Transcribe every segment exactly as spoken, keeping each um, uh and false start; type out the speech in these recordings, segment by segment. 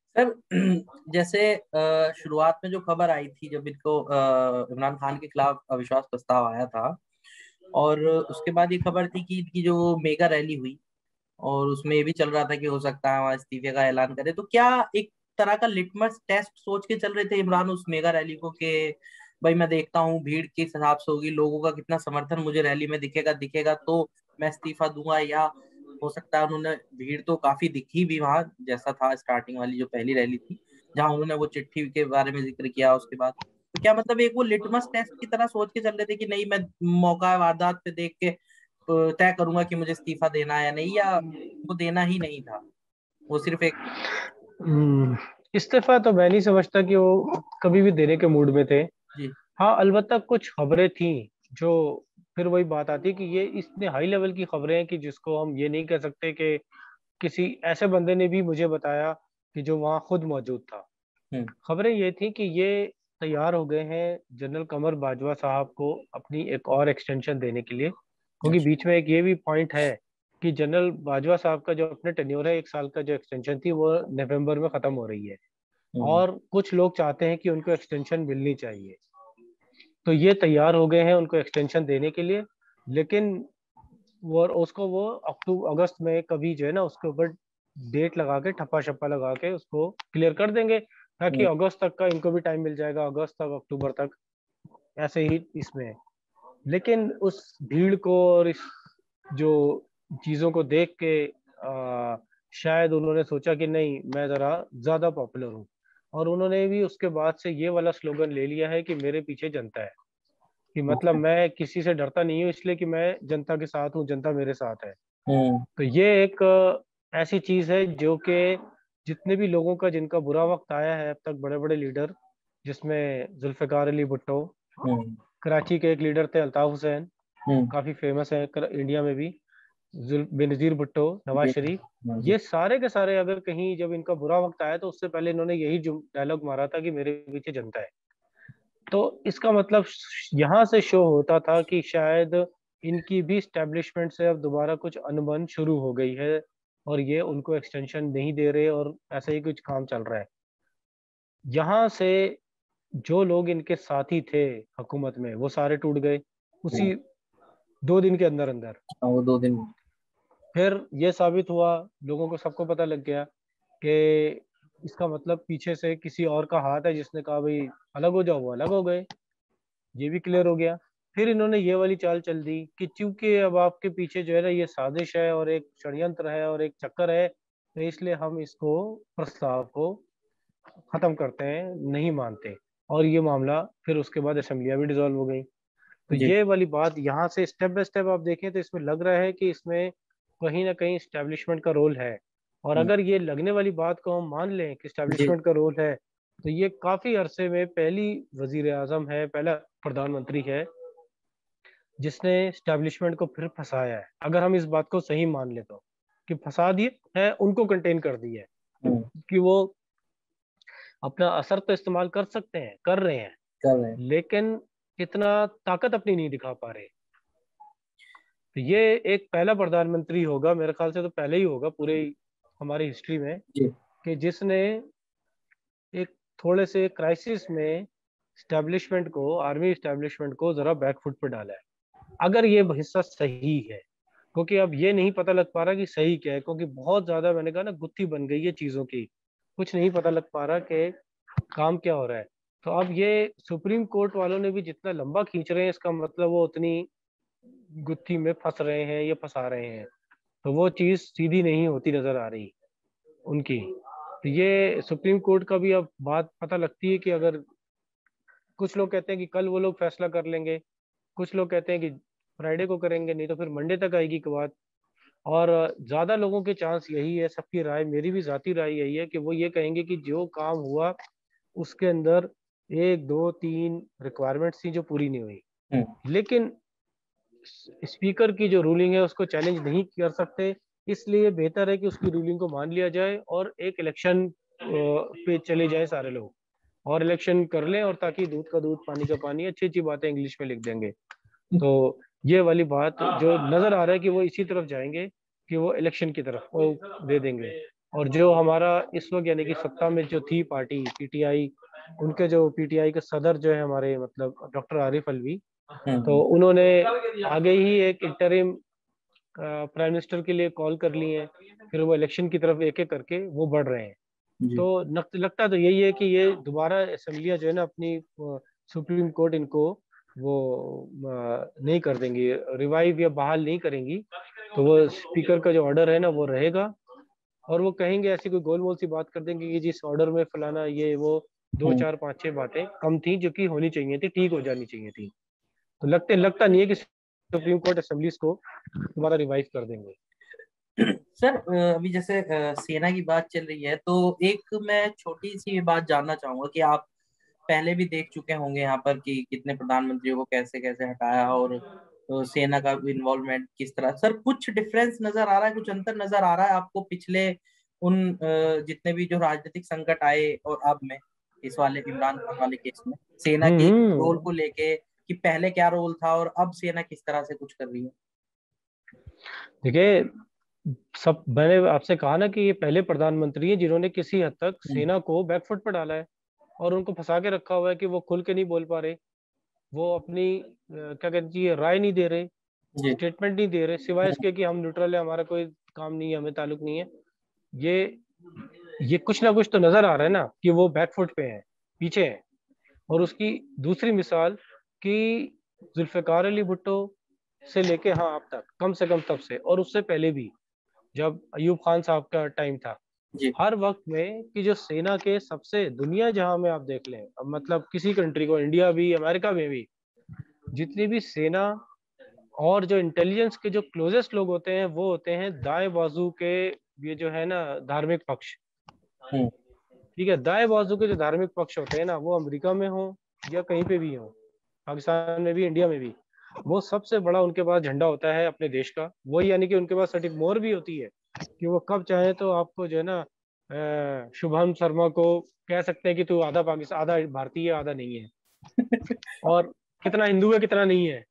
Sir जैसे अ, शुरुआत में जो खबर आई थी, जब इनको अ, इमरान खान के खिलाफ अविश्वास प्रस्ताव आया था, और उसके बाद ये खबर थी कि इनकी जो मेगा रैली हुई, और उसमें ये भी चल रहा था कि हो सकता है वहाँ इस्तीफे का ऐलान करे, तो क्या एक तरह का लिटमस टेस्ट सोच के चल रहे थे इमरान उस मेगा रैली को, कि भाई मैं देखता हूँ भीड़ किस हिसाब से होगी, लोगों का कितना समर्थन मुझे रैली में दिखेगा दिखेगा तो मैं इस्तीफा दूंगा, या हो सकता है उन्होंने, भीड़ तो काफी दिखी भी वहां, जैसा था स्टार्टिंग वाली जो पहली रैली थी, जहां उन्होंने वो चिट्ठी के बारे में जिक्र किया उसके बाद, तो क्या मतलब एक वो लिटमस टेस्ट की तरह सोच के चल रहे थे कि नहीं, मैं मौका वारदात पे देख के तो तय करूंगा कि मुझे इस्तीफा देना है या नहीं, या वो देना ही नहीं था, वो सिर्फ एक। हम्म, इस्तीफा तो मैं नहीं समझता कि वो कभी भी देने के मूड में थे। जी। हाँ, अलबत्ता कुछ खबरें थी जो, फिर वही बात आती है कि ये इतने हाई लेवल की खबरें हैं कि जिसको हम ये नहीं कह सकते कि किसी ऐसे बंदे ने भी मुझे बताया कि जो वहाँ खुद मौजूद था। हम्म। खबरें ये थी कि ये तैयार हो गए हैं जनरल कमर बाजवा साहब को अपनी एक और एक्सटेंशन देने के लिए, क्योंकि अच्छा। बीच में एक ये भी पॉइंट है कि जनरल बाजवा साहब का जो अपने टेन्योर है, एक साल का जो एक्सटेंशन थी वो नवंबर में खत्म हो रही है। हम्म। और कुछ लोग चाहते हैं कि उनको एक्सटेंशन मिलनी चाहिए। तो ये तैयार हो गए हैं उनको एक्सटेंशन देने के लिए। लेकिन वो उसको वो अक्टूबर अगस्त में कभी जो है ना उसके ऊपर डेट लगा के ठप्पा शप्पा लगा के उसको क्लियर कर देंगे, ताकि हम्म। अगस्त तक का इनको भी टाइम मिल जाएगा, अगस्त तक अक्टूबर तक, ऐसे ही इसमें है। लेकिन उस भीड़ को और इस जो चीजों को देख के आ, शायद उन्होंने सोचा कि नहीं, मैं जरा ज्यादा पॉपुलर हूँ। और उन्होंने भी उसके बाद से ये वाला स्लोगन ले लिया है कि मेरे पीछे जनता है, कि मतलब अच्छा। मैं किसी से डरता नहीं हूँ, इसलिए कि मैं जनता के साथ हूँ, जनता मेरे साथ है। हम्म। तो ये एक अ, ऐसी चीज है जो कि जितने भी लोगों का जिनका बुरा वक्त आया है अब तक, बड़े बड़े लीडर, जिसमें जुल्फिकार अली भुट्टो, हम्म। कराची के एक लीडर थे अल्ताफ हुसैन, हम्म। काफी फेमस है कर, इंडिया में भी, जुल बेनजीर भुट्टो, नवाज जी। शरीफ, हाँ जी। ये सारे के सारे अगर कहीं जब इनका बुरा वक्त आया तो उससे पहले इन्होंने यही डायलॉग मारा था कि मेरे पीछे जनता है। तो इसका मतलब यहाँ से शो होता था कि शायद इनकी भी स्टैब्लिशमेंट से अब दोबारा कुछ अनबन शुरू हो गई है, और ये उनको एक्सटेंशन नहीं दे रहे, और ऐसा ही कुछ काम चल रहा है। यहाँ से जो लोग इनके साथी थे हुकूमत में वो सारे टूट गए हम्म। उसी दो दिन के अंदर अंदर। हाँ, वो दो दिन। फिर ये साबित हुआ, लोगों को सबको पता लग गया कि इसका मतलब पीछे से किसी और का हाथ है, जिसने कहा भाई अलग हो जाओ, वो अलग हो गए। ये भी क्लियर हो गया। फिर इन्होंने ये वाली चाल चल दी कि चूंकि अब आपके पीछे जो है ना ये साजिश है और एक षड्यंत्र है और एक चक्कर है, तो इसलिए हम इसको, प्रस्ताव को खत्म करते हैं, नहीं मानते। और ये मामला फिर उसके बाद असेंबलियां भी डिसॉल्व हो गई। तो जी। ये वाली बात यहाँ से स्टेप बाय स्टेप आप देखें तो इसमें लग रहा है कि इसमें कहीं ना कहीं स्टैब्लिशमेंट का रोल है। और हम्म। अगर ये लगने वाली बात को हम मान लें कि जी। स्टैब्लिशमेंट का रोल है, तो ये काफी अरसे में पहली वजीर आजम है, पहला प्रधानमंत्री है जिसने स्टैब्लिशमेंट को फिर फंसाया है, अगर हम इस बात को सही मान ले तो, कि फंसा दिए है, उनको कंटेन कर दिया है। हम्म। कि वो अपना असर तो इस्तेमाल कर सकते हैं, कर रहे हैं, कर रहे हैं। लेकिन कितना ताकत अपनी नहीं दिखा पा रहे। तो ये एक पहला प्रधानमंत्री होगा, मेरे ख्याल से तो पहले ही होगा पूरे हमारी हिस्ट्री में, जी। कि जिसने एक थोड़े से क्राइसिस में स्टैब्लिशमेंट को, आर्मी स्टैब्लिशमेंट को जरा बैकफुट पे डाला है। अगर ये हिस्सा सही है, क्योंकि अब ये नहीं पता लग पा रहा कि सही क्या है, क्योंकि बहुत ज्यादा मैंने कहा ना गुत्थी बन गई है चीजों की, कुछ नहीं पता लग पा रहा कि काम क्या हो रहा है। तो अब ये सुप्रीम कोर्ट वालों ने भी जितना लंबा खींच रहे हैं, इसका मतलब वो उतनी गुत्थी में फंस रहे हैं या फंसा रहे हैं। तो वो चीज सीधी नहीं होती नजर आ रही उनकी। तो ये सुप्रीम कोर्ट का भी अब बात पता लगती है कि अगर, कुछ लोग कहते हैं कि कल वो लोग फैसला कर लेंगे, कुछ लोग कहते हैं कि फ्राइडे को करेंगे, नहीं तो फिर मंडे तक आएगी की बात। और ज्यादा लोगों के चांस यही है, सबकी राय, मेरी भी जाती राय यही है कि वो ये कहेंगे कि जो काम हुआ उसके अंदर एक दो तीन रिक्वायरमेंट्स थी जो पूरी नहीं हुई। हम्म। लेकिन स्पीकर की जो रूलिंग है उसको चैलेंज नहीं कर सकते, इसलिए बेहतर है कि उसकी रूलिंग को मान लिया जाए और एक इलेक्शन पे चले जाए सारे लोग, और इलेक्शन कर लें, और ताकि दूध का दूध पानी का पानी, अच्छी अच्छी बातें इंग्लिश में लिख देंगे। तो ये वाली बात जो नजर आ रहा है कि वो इसी तरफ जाएंगे, कि वो इलेक्शन की तरफ वो दे देंगे। और जो हमारा इस वक्त यानी कि सत्ता में जो थी पार्टी पीटीआई, उनके जो पीटीआई के सदर जो है हमारे मतलब डॉक्टर आरिफ अलवी, तो हम्म। उन्होंने आगे ही एक इंटरिम प्राइम मिनिस्टर के लिए कॉल कर लिए हैं। फिर वो इलेक्शन की तरफ एक एक करके वो बढ़ रहे हैं। जी। तो नक- लगता तो यही है कि ये दोबारा असेंबलियां जो है ना अपनी सुप्रीम कोर्ट इनको वो अ, नहीं कर देंगी, रिवाइव या बहाल नहीं करेंगी। तो वो स्पीकर का जो ऑर्डर है ना वो रहेगा, और वो कहेंगे ऐसी कोई गोल मोल सी बात कर देंगे कि जिस ऑर्डर में फलाना ये वो दो हम्म। चार पांच छह बातें कम थी जो कि होनी चाहिए थी, ठीक हो जानी चाहिए थी। तो लगते लगता नहीं है कि सुप्रीम कोर्ट असेंबलीज को दोबारा रिवाइव कर देंगे। सर अ, अभी जैसे अ, सेना की बात चल रही है, तो एक मैं छोटी सी बात जानना चाहूंगा कि आप पहले भी देख चुके होंगे यहाँ पर कि कितने प्रधानमंत्रियों को कैसे कैसे हटाया, और अ, सेना का इन्वॉल्वमेंट किस तरह। सर कुछ डिफरेंस नजर आ रहा है, कुछ अंतर नजर आ रहा है आपको पिछले उन अ, जितने भी जो राजनीतिक संकट आए और अब में, इस वाले इमरान खान वाले केस में सेना के रोल हम्म। को लेके, कि पहले क्या रोल था और अब सेना किस तरह से कुछ कर रही है? देखिए, सब मैंने आपसे कहा ना कि ये पहले प्रधानमंत्री हैं जिन्होंने किसी हद तक हम्म। सेना को बैकफुट पर डाला है, और उनको फंसा के रखा हुआ है कि वो खुल के नहीं बोल पा रहे, वो अपनी अ, क्या कहते हैं राय नहीं दे रहे, जी। स्टेटमेंट नहीं दे रहे, सिवाय हम्म। इसके कि हम न्यूट्रल है, हमारा कोई काम नहीं है, हमें ताल्लुक नहीं है। ये ये कुछ ना कुछ तो नजर आ रहा है ना कि वो बैकफुट पे है, पीछे है। और उसकी दूसरी मिसाल कि जुल्फिकार अली भुट्टो से लेके हाँ अब तक, कम से कम तब से और उससे पहले भी, जब अयूब खान साहब का टाइम था, जी। हर वक्त में कि जो सेना के सबसे दुनिया जहां में आप देख लें, अब मतलब किसी कंट्री को, इंडिया भी अमेरिका में भी, जितनी भी सेना और जो इंटेलिजेंस के जो क्लोजेस्ट लोग होते हैं वो होते हैं दाएं बाजू के, ये जो है ना धार्मिक पक्ष। हम्म। ठीक है, दाएं बाजू के जो धार्मिक पक्ष होते हैं ना, वो अमेरिका में हो या कहीं पे भी हो, पाकिस्तान में भी, इंडिया में भी, वो सबसे बड़ा उनके पास झंडा होता है अपने देश का। वही यानी कि उनके पास सर्टिफिकेट मोर भी होती है कि वो कब चाहे तो आपको जो है ना अ, शुभम शर्मा को कह सकते हैं कि तू आधा पाकिस्तान, आधा भारतीय है, आधा नहीं है, और कितना हिंदू है कितना नहीं है।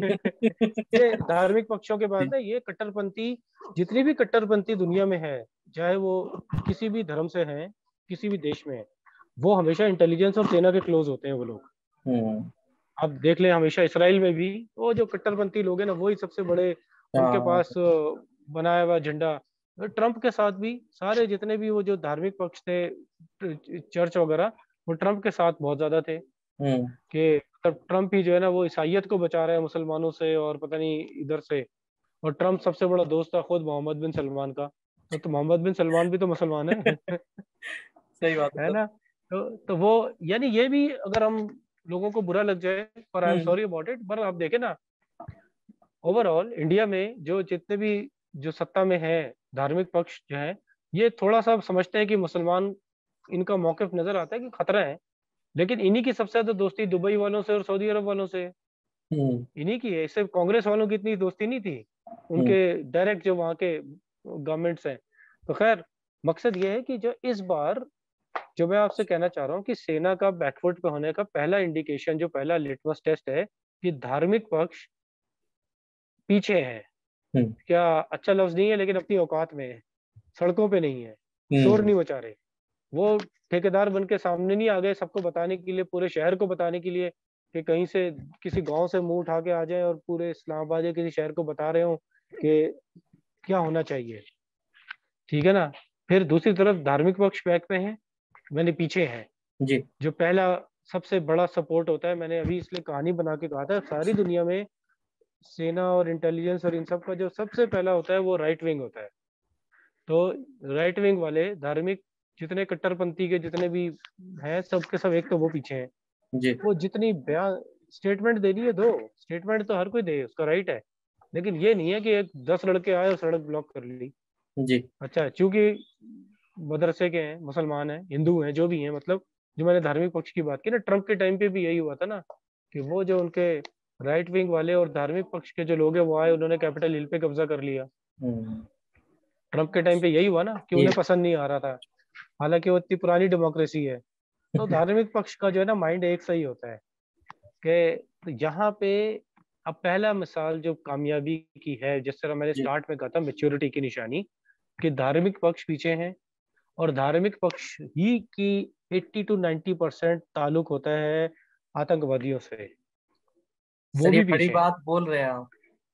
ये धार्मिक पक्षों के पास जी। ना ये कट्टरपंथी, जितनी भी कट्टरपंथी दुनिया में है, चाहे वो किसी भी धर्म से है, किसी भी देश में है, वो हमेशा इंटेलिजेंस और सेना के क्लोज होते हैं वो लोग। हम्म। आप देख लें हमेशा इसराइल में भी वो जो कट्टरपंथी लोग हैं ना, वही सबसे बड़े उनके हाँ। पास अ, बनाया हुआ झंडा। ट्रम्प के साथ भी सारे जितने भी वो जो धार्मिक पक्ष थे, चर्च वगैरह, वो ट्रम्प के साथ बहुत ज्यादा थे हम्म। कि मतलब ट्रम्प ही जो है ना वो ईसाइयत को बचा रहे हैं मुसलमानों से, और पता नहीं इधर से। और ट्रम्प सबसे बड़ा दोस्त था खुद मोहम्मद बिन सलमान का, तो, तो मोहम्मद बिन सलमान भी तो मुसलमान है। सही बात है है सर। ना। तो तो वो यानी ये भी अगर हम लोगों को बुरा लग जाए, पर I am hmm. Sorry about it, पर आप देखें ना, ओवरऑल इंडिया में जो जितने भी जो सत्ता में है धार्मिक पक्ष जो है, ये थोड़ा सा समझते हैं कि मुसलमान, इनका मौकिफ नजर आता है कि खतरा है, लेकिन इन्हीं की सबसे ज्यादा दोस्ती दुबई वालों से और सऊदी अरब वालों से है। हम्म। इन्हीं की है, इससे कांग्रेस वालों की इतनी दोस्ती नहीं थी, हम्म। उनके डायरेक्ट जो वहाँ के गवर्नमेंट्स हैं। तो खैर, मकसद ये है कि जो इस बार, जो मैं आपसे कहना चाह रहा हूँ कि सेना का बैकफुट पे होने का पहला इंडिकेशन, जो पहला लिटमस टेस्ट है कि धार्मिक पक्ष पीछे है। हम्म। क्या अच्छा लफ्ज नहीं है, लेकिन अपनी औकात में है, सड़कों पे नहीं है, शोर हम्म। नहीं मचा रहे। वो ठेकेदार बन के सामने नहीं आ गए सबको बताने के लिए, पूरे शहर को बताने के लिए कि कहीं से किसी गांव से मुंह उठा के आ जाए और पूरे इस्लामाबाद या किसी शहर को बता रहे हो कि क्या होना चाहिए। ठीक है ना। फिर दूसरी तरफ धार्मिक पक्ष बैक पे है, मैंने पीछे है। जी। जो पहला सबसे बड़ा सपोर्ट होता है, मैंने अभी इसलिए कहानी बना के कहा था, सारी दुनिया में सेना और इंटेलिजेंस और इन सब का जो सबसे पहला होता है वो राइट विंग होता है। तो राइट विंग वाले धार्मिक जितने कट्टरपंथी के जितने भी हैं, सबके सब एक तो वो पीछे हैं। जी। वो जितनी बयान स्टेटमेंट देनी है दो, स्टेटमेंट तो हर कोई दे, उसका राइट है, लेकिन ये नहीं है कि एक दस लड़के आए और सड़क ब्लॉक कर ली। जी। अच्छा, चूंकि मदरसे के हैं, मुसलमान हैं, हिंदू हैं, जो भी हैं, मतलब जो मैंने धार्मिक पक्ष की बात की ना, ट्रम्प के टाइम पे भी यही हुआ था ना कि वो जो उनके राइट विंग वाले और धार्मिक पक्ष के जो लोग हैं वो आए, उन्होंने कैपिटल हिल पे कब्जा कर लिया। हम्म। ट्रम्प के टाइम पे यही हुआ ना कि ये। उन्हें पसंद नहीं आ रहा था, हालांकि वो इतनी पुरानी डेमोक्रेसी है। तो धार्मिक पक्ष का जो है ना माइंड एक सही होता है कि तो यहाँ पे अब पहला मिसाल जो कामयाबी की है, जिस तरह मैंने जी। स्टार्ट में कहा था, मेच्योरिटी की निशानी, कि धार्मिक पक्ष पीछे हैं, और धार्मिक पक्ष ही की अस्सी टू नब्बे परसेंट ताल्लुक होता है आतंकवादियों से, वो सर ये भी बड़ी पीछे हैं। बात बोल रहे हैं आप।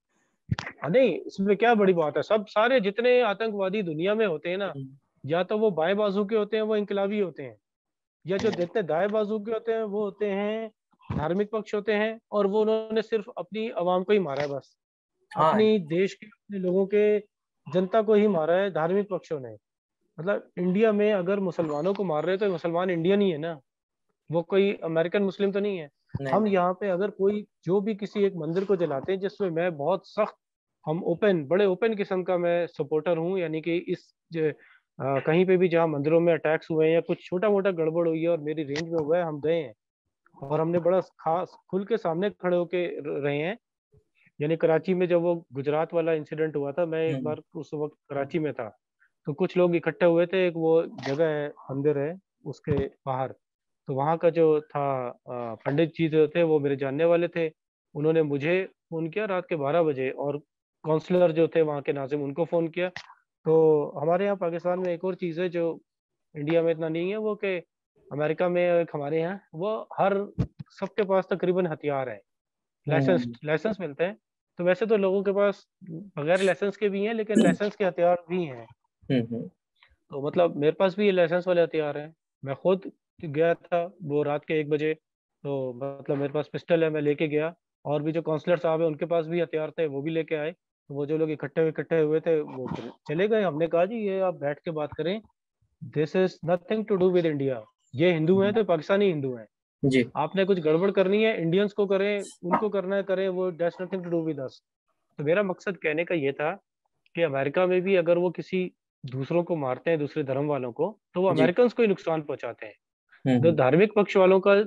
हाँ, नहीं इसमें क्या बड़ी बात है, सब सारे जितने आतंकवादी दुनिया में होते हैं ना, हम्म, या तो वो बाएं बाजू के होते हैं, वो इंकलाबी होते हैं, या जो हम्म, जितने दाएं बाजू के होते हैं वो होते हैं धार्मिक पक्ष होते हैं, और वो उन्होंने सिर्फ अपनी आवाम को ही मारा है बस, हाँ। अपनी देश के अपने लोगों के जनता को ही मारा है धार्मिक पक्षों ने। मतलब इंडिया में अगर मुसलमानों को मार रहे हैं तो मुसलमान इंडियन ही है ना, वो कोई अमेरिकन मुस्लिम तो नहीं है। नहीं हम नहीं। यहाँ पे अगर कोई जो भी किसी एक मंदिर को जलाते हैं, जिसमें मैं बहुत सख्त, हम ओपन बड़े ओपन किस्म का मैं सपोर्टर हूँ, यानी कि इस ज- अ, कहीं पे भी जहाँ मंदिरों में अटैक्स हुए हैं या कुछ छोटा मोटा गड़बड़ हुई है और मेरी रेंज में हुआ है, हम गए हैं और हमने बड़ा खास खुल के सामने खड़े होके र- रहे हैं। यानी कराची में जब वो गुजरात वाला इंसिडेंट हुआ था, मैं एक हम्म, बार उस वक्त कराची में था, तो कुछ लोग इकट्ठे हुए थे, एक वो जगह है मंदिर है उसके बाहर, तो वहाँ का जो था अ, पंडित जी जो थे वो मेरे जानने वाले थे। उन्होंने मुझे फोन किया रात के बारह बजे, और काउंसलर जो थे वहाँ के नाजिम उनको फोन किया। तो हमारे यहाँ पाकिस्तान में एक और चीज़ है जो इंडिया में इतना नहीं है, वो कि अमेरिका में एक हमारे यहाँ वो हर सबके पास तकरीबन हथियार है, लाइसेंस हम्म, लाइसेंस मिलते हैं। तो वैसे तो लोगों के पास बगैर लाइसेंस के भी हैं, लेकिन लाइसेंस के हथियार भी हैं। हम्म, हम्म, तो मतलब मेरे पास भी ये लाइसेंस वाले हथियार हैं। मैं खुद गया था वो रात के एक बजे, तो मतलब मेरे पास पिस्टल है, मैं लेके गया। और भी जो काउंसलर साहब है उनके पास भी हथियार थे, वो भी लेके आए। तो वो जो लोग इकट्ठे इकट्ठे हुए थे वो फिर चले गए। हमने कहा जी ये आप बैठ के बात करें, this is nothing to do with India. ये हिंदू हैं हम्म, तो पाकिस्तानी हिंदू हैं। जी। आपने कुछ गड़बड़ करनी है इंडियंस को करें, उनको करना है करें, वो that's nothing to do with us. तो मेरा मकसद कहने का ये था कि अमेरिका में भी अगर वो किसी दूसरों को मारते हैं, दूसरे धर्म वालों को, तो वो जी। अमेरिकन को ही नुकसान पहुंचाते हैं। तो हम्म, धार्मिक पक्ष वालों का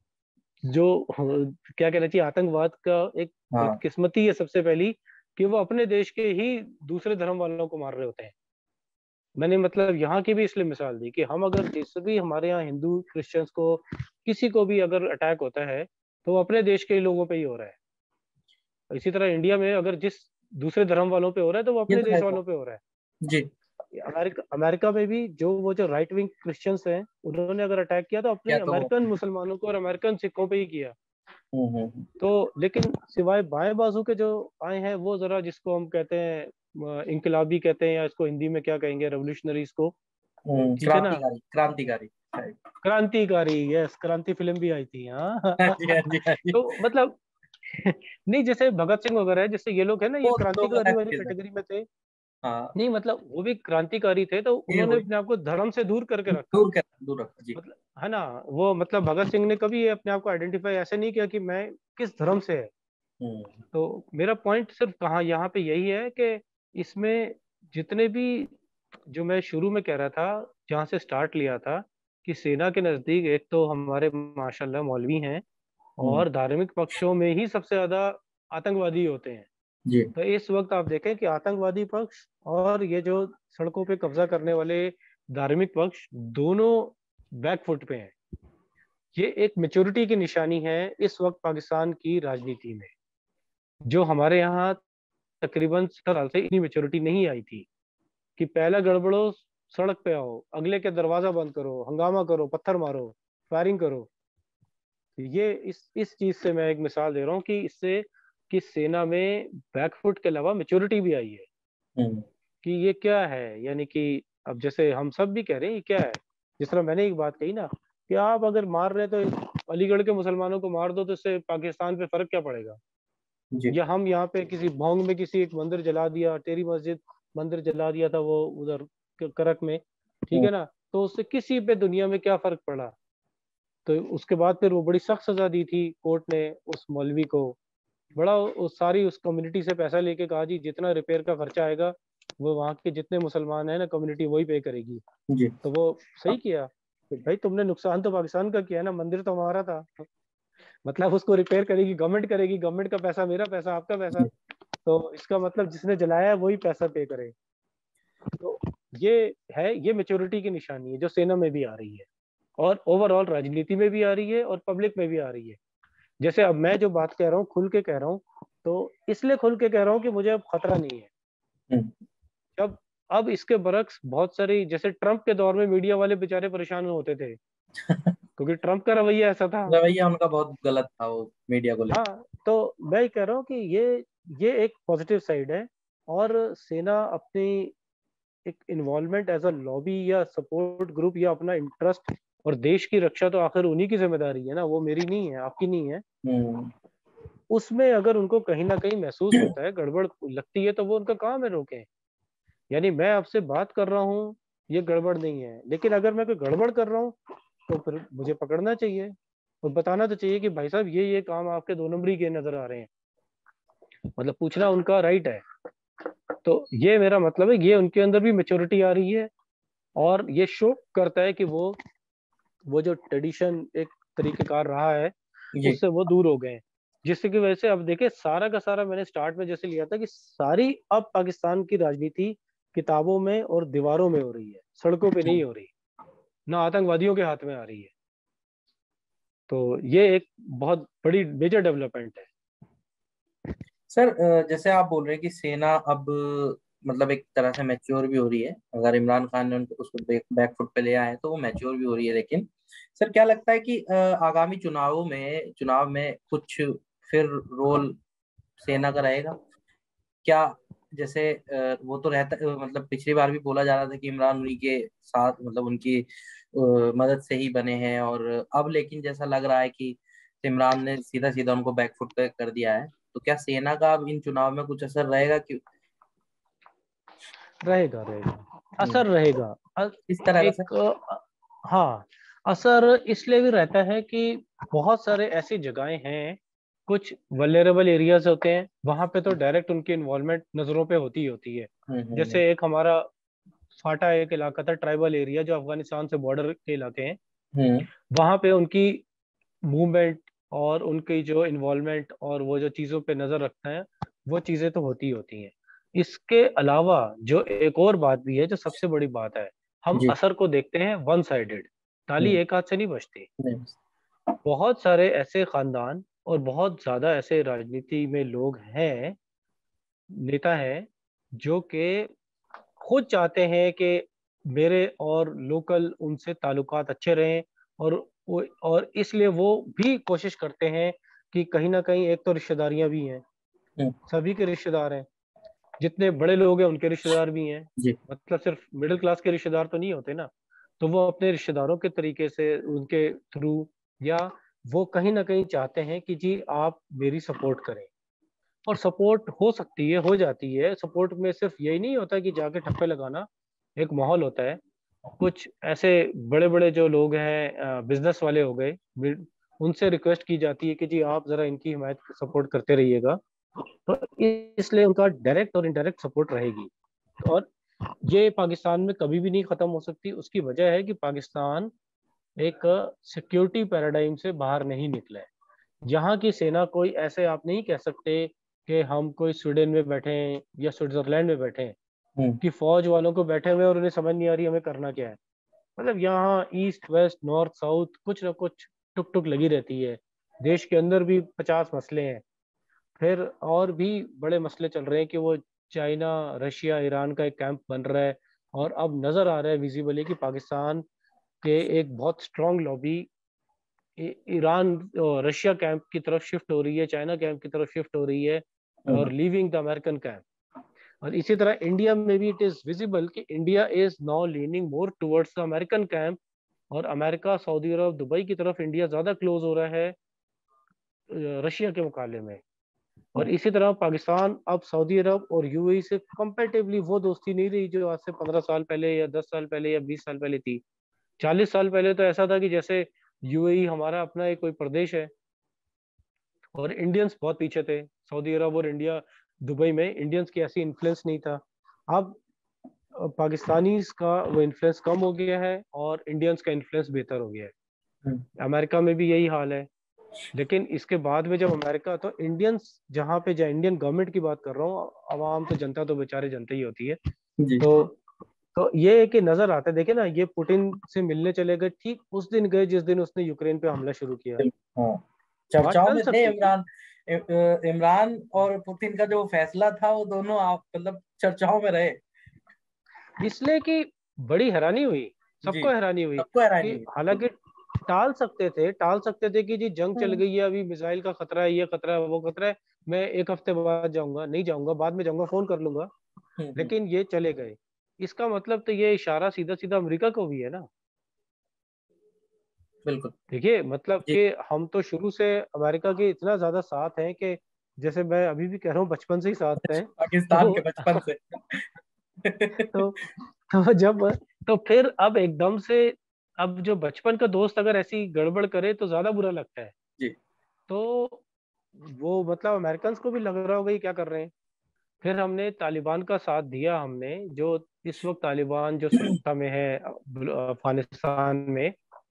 जो क्या कहना चाहिए, आतंकवाद का एक हाँ। बदकिस्मती है सबसे पहली, कि वो अपने देश के ही दूसरे धर्म वालों को मार रहे होते हैं। मैंने मतलब यहाँ की भी इसलिए मिसाल दी कि हम अगर जिस भी हमारे यहाँ हिंदू क्रिश्चियंस को किसी को भी अगर अटैक होता है, तो वो अपने देश के ही लोगों पे ही हो रहा है। इसी तरह इंडिया में अगर जिस दूसरे धर्म वालों पे हो रहा है, तो वो ये अपने तो है देश सर। वालों पे हो रहा है। जी। अमेरिका अमेरिका में भी जो वो जो राइट विंग क्रिश्चियंस हैं, उन्होंने अगर अटैक किया तो क्या अपने तो हो। अमेरिकन मुसलमानों को और अमेरिकन सिखों पे ही किया। हम्म, हम्म, तो लेकिन सिवाय बाएं बाजू के जो आए हैं, वो जरा जिसको हम कहते हैं अ, इनकलाबी कहते हैं, या इसको हिंदी में क्या कहेंगे, रेवोल्यूशनरीज को। हम्म, ठीक है ना, क्रांतिकारी क्रांतिकारी। right। क्रांतिकारी, यस, क्रांति फिल्म भी आई थी हाँ। हाँ जी, हाँ जी, हाँ जी। तो मतलब नहीं, जैसे भगत सिंह वगैरह है, जैसे ये लोग है ना, ये वो लोग क्रांतिकारी अलग वाली थे सर। कैटेगरी में थे। हाँ। नहीं मतलब वो भी क्रांतिकारी थे, तो ये उन्होंने वही। अपने आप को धर्म से दूर करके रखा। दूर कर दूर रखा जी। मतलब है ना, वो मतलब भगत सिंह ने कभी ये अपने आप को आइडेंटिफाई ऐसे नहीं किया कि मैं किस धर्म से है। हम्म, तो मेरा पॉइंट सिर्फ कहाँ यहाँ पे यही है कि इसमें जितने भी, जो मैं शुरू में कह रहा था, जहाँ से स्टार्ट लिया था, कि सेना के नजदीक एक तो हमारे माशाल्लाह मौलवी हैं, हम्म, और धार्मिक पक्षों में ही सबसे ज्यादा आतंकवादी होते हैं। जी। तो इस वक्त आप देखें कि आतंकवादी पक्ष और ये जो सड़कों पे कब्जा करने वाले धार्मिक पक्ष, दोनों बैकफुट पे हैं। ये एक मेच्योरिटी की निशानी है इस वक्त पाकिस्तान की राजनीति में, जो हमारे यहाँ तकरीबन सत्तर साल से इतनी मेच्योरिटी नहीं आई थी। कि पहला गड़बड़ो, सड़क पे आओ, अगले के दरवाजा बंद करो, हंगामा करो, पत्थर मारो, फायरिंग करो। ये इस इस चीज से मैं एक मिसाल दे रहा हूँ कि इससे कि सेना में बैकफुट के अलावा मेच्योरिटी भी आई है। हम्म, कि ये क्या है, यानी कि अब जैसे हम सब भी कह रहे हैं ये क्या है। जिस तरह मैंने एक बात कही ना, कि आप अगर मार रहे हैं तो अलीगढ़ के मुसलमानों को मार दो, तो इससे पाकिस्तान पे फर्क क्या पड़ेगा। जी। या हम यहाँ पे किसी भोंग में किसी एक मंदिर जला दिया, टेरी मस्जिद मंदिर जला दिया था वो उधर क- करक में, ठीक हम्म, है ना, तो उससे किसी पे दुनिया में क्या फर्क पड़ा। तो उसके बाद फिर वो बड़ी सख्त सजा दी थी कोर्ट ने उस मौलवी को। बड़ा उस सारी उस कम्युनिटी से पैसा लेके कहा जी जितना रिपेयर का खर्चा आएगा, वो वहाँ के जितने मुसलमान हैं ना कम्युनिटी, वही पे करेगी। जी। तो वो सही किया। तो भाई तुमने नुकसान तो पाकिस्तान का किया ना, मंदिर तो हमारा था। मतलब उसको रिपेयर करेगी गवर्नमेंट, करेगी गवर्नमेंट का पैसा, मेरा पैसा, आपका पैसा। जी। तो इसका मतलब जिसने जलाया है वही पैसा पे करे। तो ये है, ये मेच्योरिटी की निशानी है जो सेना में भी आ रही है, और ओवरऑल राजनीति में भी आ रही है, और पब्लिक में भी आ रही है। जैसे अब मैं जो बात कह रहा हूँ खुल के कह रहा हूँ, तो इसलिए खुल के कह रहा हूँ कि मुझे अब खतरा नहीं है। हम्म, जब अब इसके बरक्स बहुत सारी, जैसे ट्रम्प के दौर में मीडिया वाले बेचारे परेशान होते थे क्योंकि ट्रम्प का रवैया ऐसा था। रवैया उनका बहुत गलत था वो मीडिया को लेकर। हाँ, तो मैं ये कह रहा हूँ कि ये ये एक पॉजिटिव साइड है। और सेना अपनी एक इन्वॉल्वमेंट एज अ लॉबी या सपोर्ट ग्रुप या अपना इंटरेस्ट, और देश की रक्षा तो आखिर उन्हीं की जिम्मेदारी है ना, वो मेरी नहीं है, आपकी नहीं है। हम्म। उसमें अगर उनको कहीं ना कहीं महसूस होता है, गड़बड़ लगती है, तो वो उनका काम है रोकें। यानी मैं आपसे बात कर रहा हूँ, ये गड़बड़ नहीं है, लेकिन अगर मैं कोई गड़बड़ कर रहा हूँ तो फिर मुझे पकड़ना चाहिए और बताना तो चाहिए कि भाई साहब ये ये काम आपके दो नंबरी के नजर आ रहे हैं। मतलब पूछना उनका राइट है। तो ये मेरा मतलब है, ये उनके अंदर भी मेच्योरिटी आ रही है। और ये शो करता है कि वो वो जो ट्रेडिशन एक तरीकेकार रहा है, जी। उससे वो दूर हो गए हैं। जिससे की वजह से अब देखिए, सारा का सारा मैंने स्टार्ट में जैसे लिया था कि सारी अब पाकिस्तान की राजनीति किताबों में और दीवारों में हो रही है, सड़कों पे नहीं हो रही, ना आतंकवादियों के हाथ में आ रही है। तो ये एक बहुत बड़ी मेजर डेवलपमेंट है। सर अ, जैसे आप बोल रहे हैं कि सेना अब मतलब एक तरह से मैच्योर भी हो रही है, अगर इमरान खान ने उनको उसको बैक बैक फुट पे ले आए हैं तो वो मैच्योर भी हो रही है, लेकिन सर क्या लगता है कि अ, आगामी चुनावों में चुनाव में कुछ फिर रोल सेना का रहेगा क्या? जैसे अ, वो तो रहता अ, मतलब पिछली बार भी बोला जा रहा था कि इमरान उन्हीं के साथ मतलब उनकी अ, मदद से ही बने हैं, और अब लेकिन जैसा लग रहा है कि इमरान ने सीधा सीधा उनको बैकफुट पे कर दिया है, तो क्या सेना का अब इन चुनाव में कुछ असर रहेगा कि? रहेगा रहेगा, हम्म, असर रहेगा। अ- इस तरह का सर। एक अ, हाँ, असर इसलिए भी रहता है कि बहुत सारे ऐसी जगहें हैं, कुछ वल्नरेबल एरियाज होते हैं, वहां पे तो डायरेक्ट उनकी इन्वॉल्वमेंट नजरों पे होती ही होती है। हम्म हम्म जैसे एक हमारा फाटा एक इलाका था, ट्राइबल एरिया, जो अफगानिस्तान से बॉर्डर के इलाके हैं। हम्म वहां पे उनकी मूवमेंट और उनकी जो इन्वॉल्वमेंट और वो जो चीजों पे नजर रखते हैं, वो चीजें तो होती ही होती हैं। इसके अलावा जो एक और बात भी है, जो सबसे बड़ी बात है, हम जी। असर को देखते हैं वन साइडेड। ताली हम्म एक हाथ से नहीं बजती। नहीं। बहुत सारे ऐसे खानदान और बहुत ज्यादा ऐसे राजनीति में लोग हैं, नेता हैं, जो कि खुद चाहते हैं कि मेरे और लोकल उनसे ताल्लुकात अच्छे रहें। और वो- और इसलिए वो भी कोशिश करते हैं कि कहीं ना कहीं, एक तो रिश्तेदारियां भी हैं, हम्म, सभी के रिश्तेदार हैं, जितने बड़े लोग हैं उनके रिश्तेदार भी हैं। जी। मतलब सिर्फ मिडिल क्लास के रिश्तेदार तो नहीं होते ना। तो वो अपने रिश्तेदारों के तरीके से, उनके थ्रू, या वो कहीं ना कहीं चाहते हैं कि जी आप मेरी सपोर्ट करें। और सपोर्ट हो सकती है, हो जाती है। सपोर्ट में सिर्फ यही नहीं होता कि जाके ठप्पे लगाना, एक माहौल होता है। कुछ ऐसे बड़े बड़े जो लोग हैं, बिजनेस वाले हो गए, बिल- उनसे रिक्वेस्ट की जाती है कि जी आप जरा इनकी हिमायत सपोर्ट करते रहिएगा। तो इसलिए उनका डायरेक्ट और इनडायरेक्ट सपोर्ट रहेगी। और ये पाकिस्तान में कभी भी नहीं खत्म हो सकती। उसकी वजह है कि पाकिस्तान एक सिक्योरिटी पैराडाइम से बाहर नहीं निकला है। यहाँ की सेना कोई ऐसे, आप नहीं कह सकते कि हम कोई स्वीडन में बैठे हैं या स्विट्जरलैंड में बैठे हैं, हम्म कि फौज वालों को बैठे हुए हैं और उन्हें समझ नहीं आ रही हमें करना क्या है। मतलब यहाँ ईस्ट वेस्ट नॉर्थ साउथ कुछ ना कुछ टुक टुक लगी रहती है। देश के अंदर भी पचास मसले हैं। फिर और भी बड़े मसले चल रहे हैं कि वो चाइना रशिया ईरान का एक कैंप बन रहा है। और अब नजर आ रहा है विजिबली कि पाकिस्तान के एक बहुत स्ट्रांग लॉबी ईरान और रशिया कैंप की तरफ शिफ्ट हो रही है, चाइना कैंप की तरफ शिफ्ट हो रही है, हम्म और लीविंग द अमेरिकन कैंप। और इसी तरह इंडिया में भी इट इज विजिबल कि India is now leaning more towards the American camp. और अमेरिका, सऊदी अरब, दुबई की तरफ इंडिया ज्यादा क्लोज हो रहा है रशिया के मुकाबले में। और इसी तरह पाकिस्तान अब सऊदी अरब और यूएई से कंपेरेटिवली वो दोस्ती नहीं रही जो आज से पंद्रह साल पहले या दस साल पहले या बीस साल पहले थी। चालीस साल पहले तो ऐसा था कि जैसे यूएई हमारा अपना एक कोई प्रदेश है, और इंडियंस बहुत पीछे थे। सऊदी अरब और इंडिया, दुबई में इंडियंस की ऐसी इन्फ्लुएंस नहीं था। अब पाकिस्तानी का वो इन्फ्लुएंस कम हो गया है और इंडियंस का इन्फ्लुएंस बेहतर हो गया है। हम्म अमेरिका में भी यही हाल है। लेकिन इसके बाद में जब अमेरिका, तो इंडियंस जहाँ पे, जो इंडियन गवर्नमेंट की बात कर रहा हूँ, अवाम तो जनता तो बेचारे जनता ही होती है। जी। तो तो ये है कि नजर आता है, देखे ना, ये पुतिन से मिलने चले गए, ठीक उस दिन गए जिस दिन उसने यूक्रेन पे हमला शुरू किया। हाँ, बात चर्चाओं टल में थे सकती थी। इमरान। इ- अ, इमरान और पुतिन का जो फैसला था वो दोनों आप मतलब चर्चाओं में रहे। इसलिए कि बड़ी हैरानी हुई, जी, सबको हैरानी हुई सबको हैरानी कि हुई, बिल्कुल। हालांकि टाल सकते थे, टाल सकते थे कि जी जंग चल हम्म गई है, अभी मिसाइल का खतरा है, ये खतरा है, वो खतरा है, मैं एक हफ्ते बाद जाऊंगा, नहीं जाऊंगा, बाद में जाऊंगा, फोन कर लूंगा। हम्म हम्म, लेकिन ये चले गए। इसका मतलब तो ये इशारा सीधा सीधा अमेरिका को भी है ना। बिल्कुल। देखिए मतलब जी। कि हम तो शुरू से अमेरिका के इतना ज्यादा साथ हैं कि जैसे मैं अभी भी कह रहा हूँ, बचपन से ही साथ हैं। पाकिस्तान तो के बचपन से। तो तो जब तो फिर अब एकदम से, अब जो बचपन का दोस्त अगर ऐसी गड़बड़ करे तो ज्यादा बुरा लगता है। जी। तो वो मतलब अमेरिकन को भी लग रहा होगा ये क्या कर रहे हैं। फिर हमने तालिबान का साथ दिया, हमने जो इस वक्त तालिबान जो सत्ता में है अफगानिस्तान में।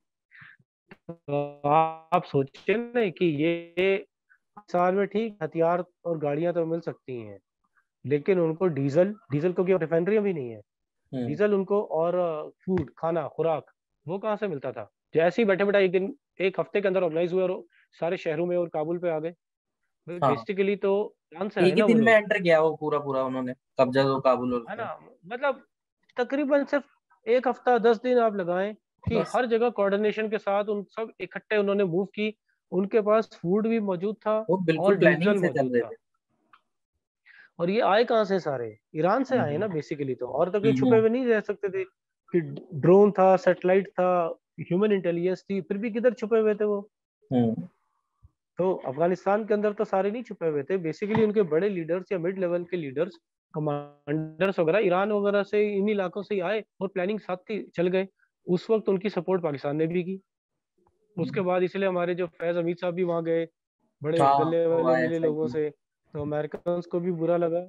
तो आप सोचिए ना कि ये साल में ठीक हथियार और गाड़ियां तो मिल सकती हैं, लेकिन उनको डीजल डीजल को, क्यों रिफाइनरी भी नहीं है, हम्म। डीजल उनको और फूड खाना खुराक वो कहाँ से मिलता था। जैसे ही बैठे बैठे एक दिन, एक हफ्ते के अंदर ऑर्गेनाइज हुए और सारे शहरों में और काबुल पे आ गए। हाँ, बेसिकली तो ईरान से आए एक ही ना वो दिन में लोग, एंटर किया वो पूरा पूरा उन्होंने, कब्जा तो काबुल और है का। ना। मतलब तकरीबन सिर्फ एक हफ्ता दस दिन आप लगाएं कि बस, हर जगह कोऑर्डिनेशन के साथ उन सब इकट्ठे उन्होंने मूव की। उनके पास फूड भी मौजूद था वो बिल्कुल और प्लानिंग डीजल से चल मौजूद रहे था। थे। और ये आए कहाँ से सारे, ईरान से आए हम्म ना बेसिकली तो, और तो कहीं छुपे हम्म हुए नहीं रह सकते थे कि ड्रोन था, सैटेलाइट था, ह्यूमन इंटेलिजेंस थी, फिर भी किधर छुपे हुए थे वो। हम्म तो अफगानिस्तान के अंदर तो सारे नहीं छुपे हुए थे, बेसिकली उनके बड़े लीडर्स या मिड लेवल के लीडर्स, कमांडर्स वगैरह ईरान वगैरह से, इन इलाकों से ही आए और प्लानिंग साथ थी, चल गए। उस वक्त उनकी सपोर्ट पाकिस्तान ने भी की। उसके हम्म। बाद इसलिए हमारे जो फैज हमीद साहब भी वहां गए, बड़े हाँ, गले वो वाले आया मिले सही लोगों में। से, तो अमेरिकन को भी बुरा लगा।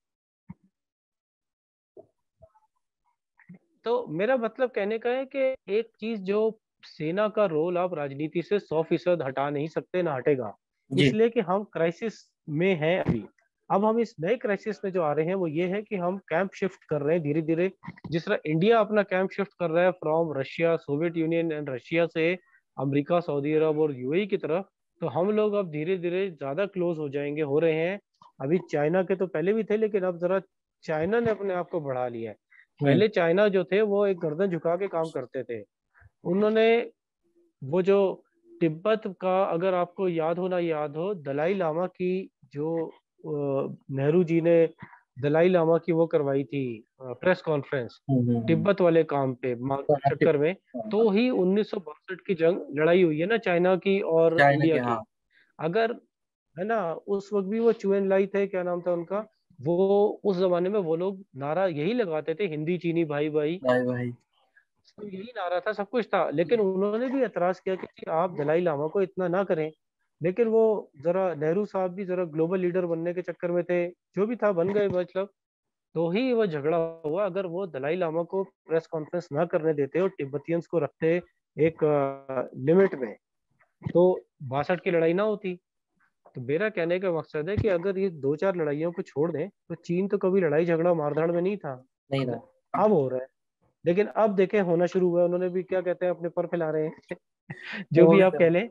तो मेरा मतलब कहने का है कि एक चीज जो सेना का रोल आप राजनीति से सौ फीसद हटा नहीं सकते, ना हटेगा। जी। इसलिए कि हम क्राइसिस में हैं अभी। अब हम इस नए क्राइसिस में जो आ रहे हैं वो ये है कि हम कैंप शिफ्ट कर रहे हैं धीरे धीरे। जिस तरह इंडिया अपना कैंप शिफ्ट कर रहा है from Russia, Soviet Union and Russia से अमेरिका, सऊदी अरब और यूएई की तरफ, तो हम लोग अब धीरे धीरे ज्यादा क्लोज हो जाएंगे, हो रहे हैं। अभी चाइना के तो पहले भी थे, लेकिन अब जरा चाइना ने अपने आप को बढ़ा लिया है। हम्म पहले चाइना जो थे वो एक गर्दन झुका के काम करते थे। उन्होंने वो जो तिब्बत का, अगर आपको याद हो ना याद हो, दलाई लामा की जो अ, नेहरू जी ने दलाई लामा की वो करवाई थी press conference, hmm hmm, Tibet वाले काम पे मा- हम्म। चक्कर में। तो ही उन्नीस सौ बासठ की जंग लड़ाई हुई है ना चाइना की और चाइना इंडिया के, हाँ। की। अगर, है ना, उस वक्त भी वो चुएन लाई थे, क्या नाम था उनका, वो उस जमाने में वो लोग नारा यही लगाते थे, हिंदी चीनी भाई भाई। भाई भाई। तो यही नारा था, सब कुछ था, लेकिन उन्होंने भी एतराज किया कि जी आप दलाई लामा को इतना ना करें। लेकिन वो जरा नेहरू साहब भी जरा ग्लोबल लीडर बनने के चक्कर में थे, जो भी था बन गए मतलब। तो ही वो झगड़ा हुआ। अगर वो दलाई लामा को प्रेस कॉन्फ्रेंस ना करने देते और तिब्बतियंस को रखते एक लिमिट में, तो बासठ की लड़ाई ना होती। तो मेरा कहने का मकसद है कि अगर ये दो चार लड़ाइयों को छोड़ दें तो चीन तो कभी लड़ाई झगड़ा मारधाड़ में नहीं था। नहीं था। अब हो रहा है। लेकिन अब देखें होना शुरू हुआ है, उन्होंने भी क्या कहते हैं अपने पर फैला रहे हैं। जो वो भी भी आप तो कह है। लें।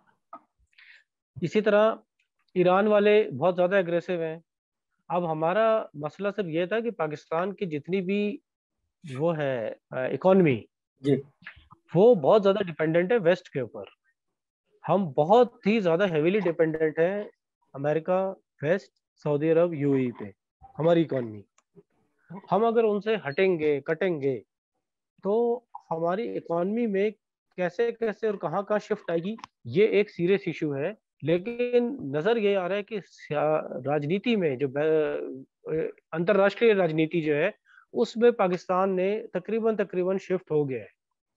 इसी तरह ईरान वाले बहुत ज्यादा एग्रेसिव हैं। अब हमारा मसला सिर्फ ये था कि पाकिस्तान की जितनी भी वो है इकोनॉमी, जी। वो बहुत ज्यादा डिपेंडेंट है वेस्ट के ऊपर। हम बहुत ही ज्यादा हेविली डिपेंडेंट है America, west, Saudi Arab, UAE पे, हमारी इकोनॉमी। हम अगर उनसे हटेंगे कटेंगे तो हमारी इकोनॉमी में कैसे कैसे और कहाँ कहाँ शिफ्ट आएगी, ये एक सीरियस इशू है। लेकिन नजर ये आ रहा है कि सिया- राजनीति में जो ब- अंतर्राष्ट्रीय राजनीति जो है उसमें पाकिस्तान ने तकरीबन तकरीबन शिफ्ट हो गया है।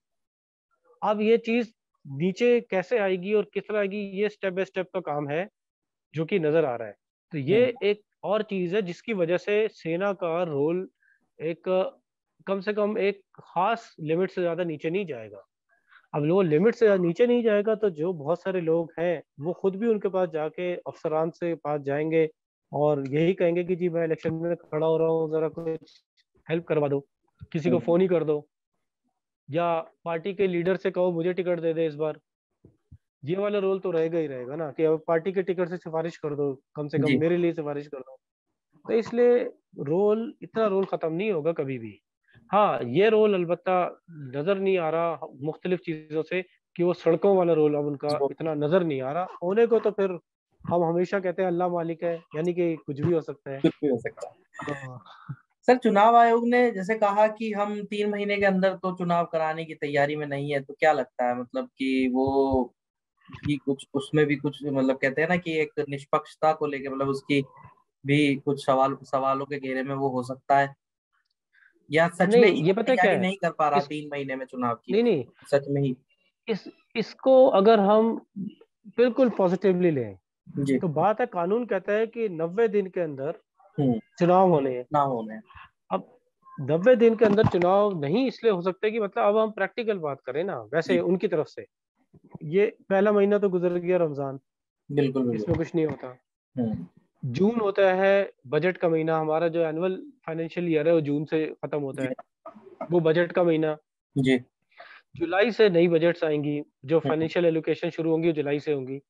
अब ये चीज नीचे कैसे आएगी और किस तरह आएगी, ये स्टेप बाय स्टेप का काम है जो कि नजर आ रहा है। तो ये हम्म एक और चीज है जिसकी वजह से सेना का रोल एक, कम से कम एक खास लिमिट से ज्यादा नीचे नहीं जाएगा। अब वो लिमिट से ज्यादा नीचे नहीं जाएगा तो जो बहुत सारे लोग हैं वो खुद भी उनके पास जाके अफसरान से पास जाएंगे और यही कहेंगे कि जी मैं इलेक्शन में खड़ा हो रहा हूँ, जरा कुछ हेल्प करवा दो, किसी को हम्म, फोन ही कर दो, या पार्टी के लीडर से कहो मुझे टिकट दे दे इस बार। ये वाला रोल तो रहेगा ही रहेगा ना, कि अब पार्टी के टिकट से सिफारिश कर दो, कम से कम जी। मेरे लिए सिफारिश कर दो। तो इसलिए रोल, इतना रोल खत्म नहीं होगा कभी भी। हाँ, ये रोल अलबत्ता नजर नहीं आ रहा मुख्तलिफ चीजों से, कि वो सड़कों वाला रोल अब उनका जो इतना नजर नहीं आ रहा होने को। तो फिर हम हमेशा कहते हैं अल्लाह मालिक है, यानी कि कुछ भी हो सकता है। कुछ भी हो सकता है। हाँ। सर, चुनाव आयोग ने जैसे कहा कि हम तीन महीने के अंदर तो चुनाव कराने की तैयारी में नहीं है, तो क्या लगता है मतलब कि वो भी कुछ उसमें भी कुछ मतलब कहते हैं ना कि एक निष्पक्षता को लेके मतलब उसकी भी कुछ सवाल सवालों के घेरे में वो हो सकता है, या सच में ही नहीं, वो ये पता है क्या तैयारी है, नहीं कर पा रहा इस तीन महीने में चुनाव की, नहीं नहीं, सच में ही? इस इसको अगर हम बिल्कुल पॉजिटिवली लें, जी। तो बात है, कानून कहता है कि नब्बे दिन के अंदर हम्म। चुनाव होने हैं। ना होने। अब नब्बे दिन के अंदर चुनाव नहीं इसलिए हो सकते कि मतलब, अब हम प्रैक्टिकल बात करें ना, वैसे जी। उनकी तरफ से ये पहला महीना तो गुजर गया रमजान, बिल्कुल बिल्कुल। इसमें कुछ नहीं होता। हम्म। जून होता है बजट का महीना, हमारा जो एनुअल फाइनेंशियल ईयर है वो जून से खत्म होता जी। है, वो बजट का महीना। जी। जुलाई से नई बजट्स आएंगी, जो हम्म। फाइनेंशियल एलोकेशन शुरू होंगी वो जुलाई से होंगी।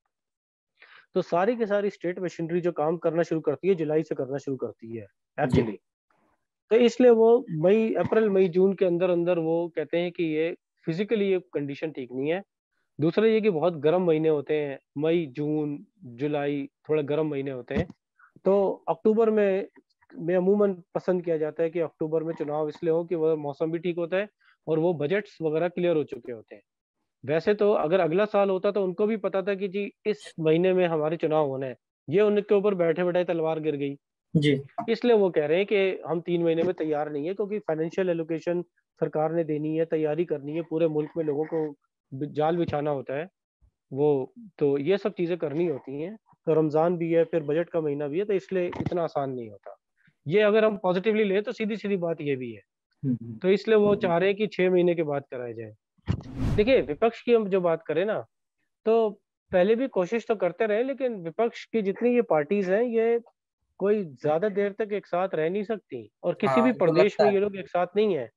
तो सारी की सारी स्टेट मशीनरी जो काम करना शुरू करती है जुलाई से करना शुरू करती है जी। एक्चुअली। तो इसलिए वो मई अप्रैल मई जून के अंदर अंदर वो कहते हैं कि ये फिजिकली ये कंडीशन ठीक नहीं है। दूसरा ये कि बहुत गर्म महीने होते हैं, मई जून जुलाई थोड़े गर्म महीने होते हैं। तो अक्टूबर में में अमूमन पसंद किया जाता है कि अक्टूबर में चुनाव इसलिए हो कि वह मौसम भी ठीक होता है और वो बजट्स वगैरह क्लियर हो चुके होते हैं। वैसे तो अगर अगला साल होता तो उनको भी पता था कि जी इस महीने में हमारे चुनाव होने हैं, ये उनके ऊपर बैठे बैठे तलवार गिर गई। जी। इसलिए वो कह रहे हैं कि हम तीन महीने में तैयार नहीं है, क्योंकि फाइनेंशियल एलोकेशन सरकार ने देनी है, तैयारी करनी है, पूरे मुल्क में लोगों को जाल बिछाना होता है वो। तो ये सब चीजें करनी होती हैं। तो रमजान भी है, फिर बजट का महीना भी है, तो इसलिए इतना आसान नहीं होता। ये अगर हम पॉजिटिवली ले तो सीधी सीधी बात ये भी है। हम्म। तो इसलिए वो चाह रहे हैं कि छह महीने के बाद कराया जाए। देखिए, विपक्ष की हम जो बात करें ना, तो पहले भी कोशिश तो करते रहे, लेकिन विपक्ष की जितनी ये पार्टीज हैं, ये कोई ज्यादा देर तक एक साथ रह नहीं सकती, और किसी हाँ, भी जो प्रदेश लगता में है। ये लोग एक साथ नहीं है।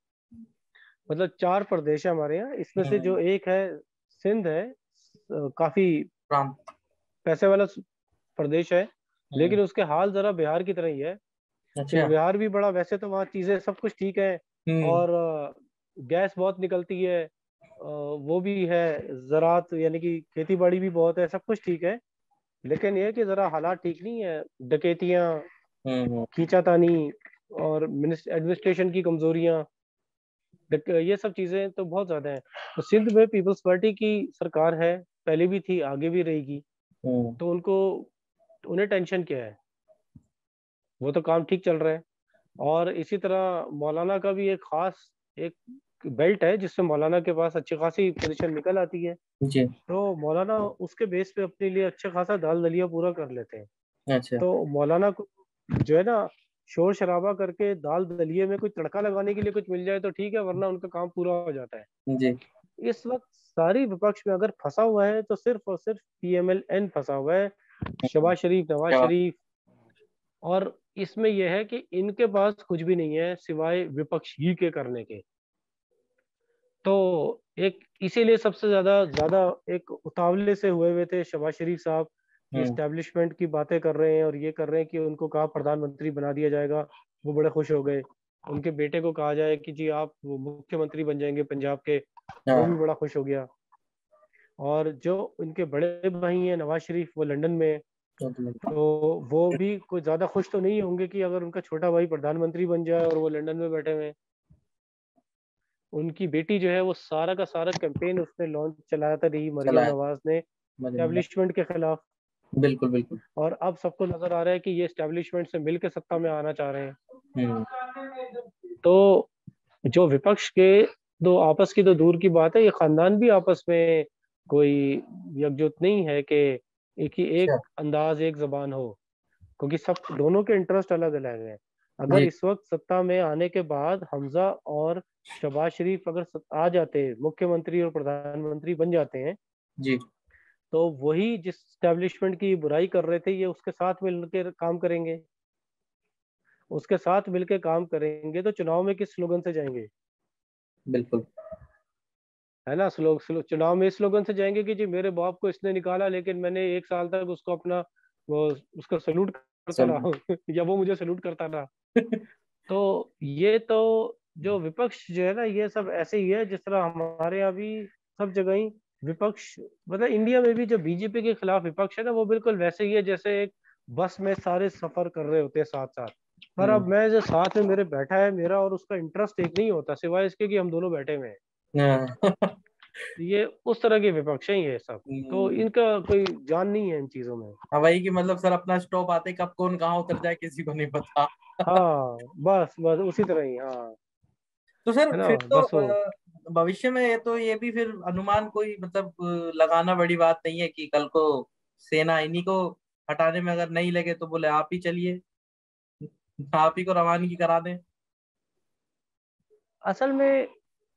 मतलब चार प्रदेश है हमारे यहाँ, इसमें से हम्म। जो एक है सिंध है, अ, काफी प्रांत। पैसे वाला प्रदेश है, हम्म। लेकिन उसके हाल जरा बिहार की तरह ही है। तो अच्छा। बिहार भी बड़ा, वैसे तो वहाँ चीजें सब कुछ ठीक है, हम्म। और अ, गैस बहुत निकलती है, अ, वो भी है, ज़रात यानी कि खेती बाड़ी भी बहुत है, सब कुछ ठीक है। लेकिन ये है कि जरा हालात ठीक नहीं है, डकैतियाँ, हम्म। खींचातानी, और एडमिनिस्ट्रेशन की कमजोरियां, डक- ये सब चीजें तो बहुत ज्यादा है। तो सिंध में पीपल्स पार्टी की सरकार है, पहले भी थी, आगे भी रहेगी। हम्म। तो उनको उन्हें टेंशन क्या है, वो तो काम ठीक चल रहा है। और इसी तरह मौलाना का भी एक खास एक बेल्ट है, जिससे मौलाना के पास अच्छी खासी पोजीशन निकल आती है। जी। तो मौलाना उसके बेस पे अपने लिए अच्छा खासा दाल दलिया पूरा कर लेते हैं। अच्छा। तो मौलाना को जो है ना, शोर शराबा करके दाल दलिये में कोई तड़का लगाने के लिए कुछ मिल जाए तो ठीक है, वरना उनका काम पूरा हो जाता है। जी। इस वक्त सारी विपक्ष में अगर फंसा हुआ है तो सिर्फ और सिर्फ पीएमएल एन फंसा हुआ है, हम्म। शहबाज शरीफ, नवाज क्या? शरीफ। और इसमें यह है कि इनके पास कुछ भी नहीं है सिवाय विपक्ष ही के करने के। तो एक इसीलिए सबसे ज्यादा ज्यादा एक उतावले से हुए हुए थे शहबाज शरीफ साहब, कि हम्म। एस्टेब्लिशमेंट की बातें कर रहे हैं और ये कर रहे हैं कि उनको कहा प्रधानमंत्री बना दिया जाएगा, वो बड़े खुश हो गए। उनके बेटे को कहा जाए कि जी आप वो मुख्यमंत्री बन जाएंगे पंजाब के, वो भी हाँ। बड़ा खुश हो गया। और जो उनके बड़े भाई हैं नवाज शरीफ, वो लंदन में हैं। तो तो- तो वो भी कोई ज्यादा खुश तो नहीं होंगे कि अगर उनका छोटा भाई प्रधानमंत्री बन जाए और वो लंदन में बैठे हुए हैं। उनकी बेटी जो है वो सारा का सारा कैंपेन उसने लॉन्च चलाया था, रही चला मरियम है। नवाज ने, मजे- एस्टेब्लिशमेंट के खिलाफ। बिल्कुल बिल्कुल। और अब सबको नजर आ रहा है कि ये एस्टेब्लिशमेंट से मिलकर सत्ता में आना चाह रहे हैं। हम्म। तो जो विपक्ष के दो आपस की तो दूर की बात है, ये खानदान भी आपस में कोई यकजुट नहीं है कि एक ही एक अच्छा। अंदाज एक जबान हो, क्योंकि सब दोनों के इंटरेस्ट अलग अलग हैं। अगर जी। इस वक्त सत्ता में आने के बाद हमजा और शहबाज शरीफ अगर सत- आ जाते, मुख्यमंत्री और प्रधानमंत्री बन जाते हैं, जी। तो वही जिस स्टैब्लिशमेंट की बुराई कर रहे थे ये उसके साथ मिलकर काम करेंगे। उसके साथ मिलकर काम करेंगे तो चुनाव में किस स्लोगन से जाएंगे? बिल्कुल। है ना, स्लो, स्लो, चुनाव में इस स्लोगन से जाएंगे कि जी मेरे बाप को इसने निकाला, लेकिन मैंने एक साल तक उसको अपना वो उसका सल्यूट करता चलो। रहा हूँ या वो मुझे सल्यूट करता रहा। तो ये तो जो विपक्ष जो है ना, ये सब ऐसे ही है जिस तरह हमारे यहाँ भी सब जगह ही विपक्ष, मतलब इंडिया में भी जो बीजेपी के खिलाफ विपक्ष है ना, वो बिल्कुल वैसे ही है जैसे एक बस में सारे सफर कर रहे होते हैं साथ साथ। पर अब हम्म। मैं जो साथ में मेरे बैठा है, मेरा और उसका इंटरेस्ट एक नहीं होता, सिवाय इसके कि हम दोनों बैठे हुए हैं। हाँ। तो ये उस तरह के विपक्ष हैं ये सब। तो हम्म। इनका कोई जान नहीं है इन चीजों में। हाँ, वही कि मतलब सर अपना स्टॉप आते कब कौन कहाँ उतर जाए किसी को नहीं पता। हाँ, बस बस उसी तरह ही, हाँ। तो सर है ना, फिर तो बस वो। अ, भविष्य में ये तो ये भी फिर अनुमान कोई मतलब अ, लगाना बड़ी बात नहीं है कि कल को सेना इन्हीं को हटाने में अगर नहीं लगे तो बोले आप ही चलिए, आप ही को रवानगी करा दें। असल में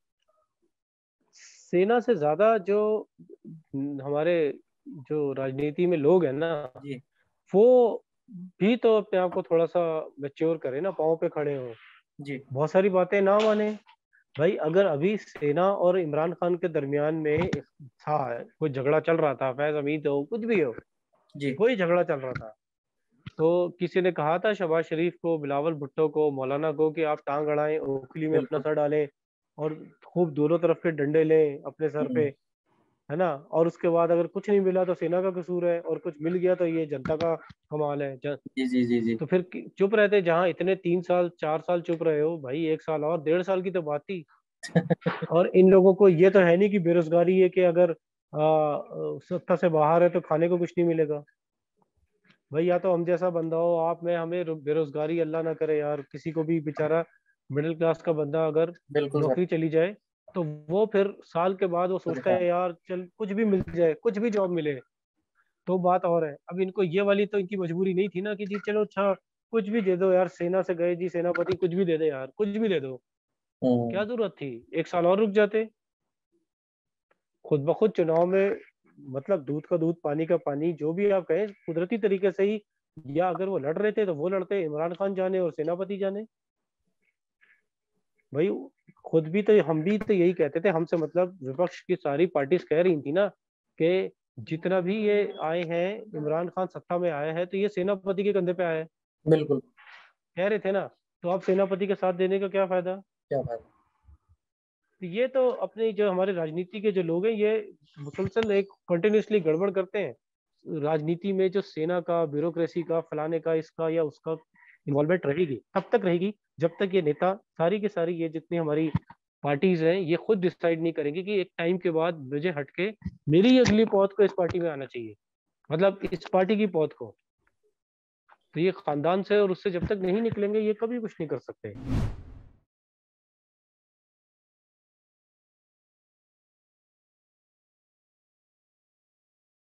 सेना से ज्यादा जो हमारे जो राजनीति में लोग हैं ना, जी। वो भी तो अपने आप को थोड़ा सा मैच्योर करे ना, पाँव पे खड़े हो, जी। बहुत सारी बातें ना माने। भाई अगर अभी सेना और इमरान खान के दरमियान में था, कोई झगड़ा चल रहा था, फैज हमीद हो कुछ भी हो, जी। कोई झगड़ा चल रहा था, तो किसी ने कहा था शहबाज शरीफ को, बिलावल भुट्टो को, मौलाना को कि आप टांग अड़ाएं, ओखली में अपना बिल्कुल। सर डालें और खूब दोनों तरफ के डंडे लें अपने सर पे, हम्म। है ना। और उसके बाद अगर कुछ नहीं मिला तो सेना का कसूर है, और कुछ मिल गया तो ये जनता का कमाल है। ज- जी जी जी जी। तो फिर कि- चुप रहते, जहां इतने तीन साल चार साल चुप रहे हो भाई, एक साल और डेढ़ साल की तो बात थी। और इन लोगों को ये तो है नहीं कि बेरोजगारी है कि अगर आ, आ, सत्ता से बाहर है तो खाने को कुछ नहीं मिलेगा। भाई या तो हम जैसा बंदा हो, आप में, हमें रो- बेरोजगारी अल्लाह ना करे यार, किसी को भी बेचारा मिडिल क्लास का बंदा अगर बिल्कुल सर। नौकरी चली जाए, तो वो फिर साल के बाद वो सोचता परेशान। है यार चल कुछ भी मिल जाए, कुछ भी जॉब मिले तो बात और है। अब इनको ये वाली तो इनकी मजबूरी नहीं थी ना कि जी चलो अच्छा कुछ भी दे दो यार, सेना से गए जी सेनापति, कुछ भी दे दे यार, कुछ भी दे दो। क्या हम्म। जरूरत थी, एक साल और रुक जाते। खुद ब खुद चुनाव में, मतलब दूध का दूध पानी का पानी, जो भी आप कहें, कुदरती तरीके से ही, या अगर वो लड़ रहे थे तो वो लड़ते, इमरान खान जाने और सेनापति जाने। भाई खुद भी तो, हम भी तो यही कहते थे, हमसे मतलब विपक्ष की सारी पार्टीज कह रही थी ना कि जितना भी ये आए हैं, इमरान खान सत्ता में आया है तो ये सेनापति के कंधे पे आया है, बिल्कुल। कह रहे थे ना। तो अब सेनापति के साथ देने का क्या फायदा। क्या बात। तो ये तो अपने जो हमारे राजनीति के जो लोग हैं, ये मुसलसल एक कंटिन्यूसली गड़बड़ करते हैं। राजनीति में जो सेना का, ब्यूरोक्रेसी का, फलाने का, इसका या उसका इन्वॉल्वमेंट रहेगी, तब तक रहेगी जब तक ये नेता सारी की सारी, ये जितनी हमारी पार्टीज हैं, ये खुद डिसाइड नहीं करेंगे कि एक टाइम के बाद मुझे हटके मेरी अगली पौध को इस पार्टी में आना चाहिए, मतलब इस पार्टी की पौध को। तो ये खानदान से और उससे जब तक नहीं निकलेंगे, ये कभी कुछ नहीं कर सकते।